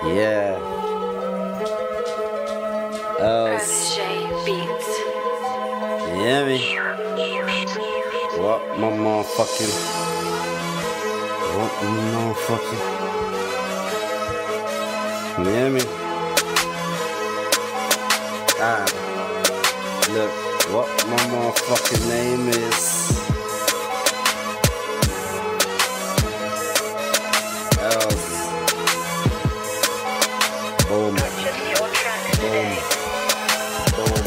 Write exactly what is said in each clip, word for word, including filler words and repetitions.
Yeah. Earlz. Beats. You hear me? What my motherfucking. What my motherfucking. You hear me? Ah. Look, what my motherfucking name is. Earlz. Boom. Boom. Boom.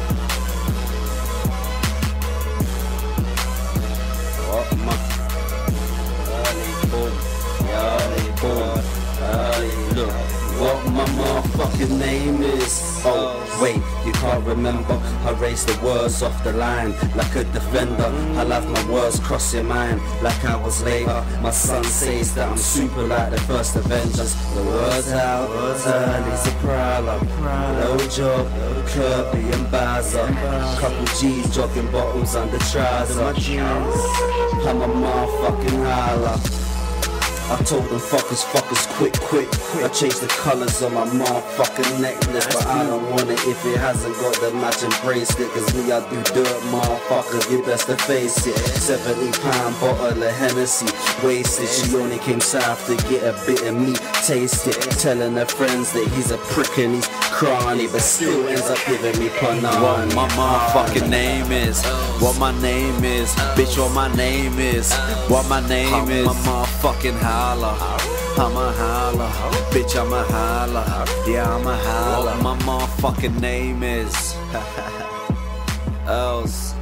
What my early boom. Early boom. Early look. What my motherfucking name is. Oh, wait, you can't remember. I raised the words off the line like a defender. I left my words cross your mind like I was later. My son says that I'm super like the first Avengers. The words out, Earl's a prowler. Low job, Kirby and Bazza. Couple G's jogging bottoms under trousers. I'm a motherfucking holler. I told them fuckers, fuckers, quick, quick. I changed the colours on my motherfucking necklace, but I don't want it if it hasn't got the matching bracelet. Cause me, I do dirt, motherfuckers, you best to face it. seventy pound bottle of Hennessy, wasted. She only came south to get a bit of meat, taste it. Telling her friends that he's a prick and he's cranny, but still ends up giving me punani. What my motherfucking name is, what my name is, bitch, what my name is, what my name is. I'm a motherfucking holler, I'm a holler, bitch, I'm a holler, yeah, I'm a holler. What my motherfucking name is. Earlz.